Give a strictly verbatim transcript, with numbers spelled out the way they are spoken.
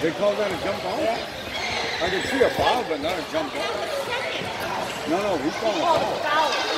They call that a jump ball? I can see a foul, but not a jump ball. No, no, he's calling a foul.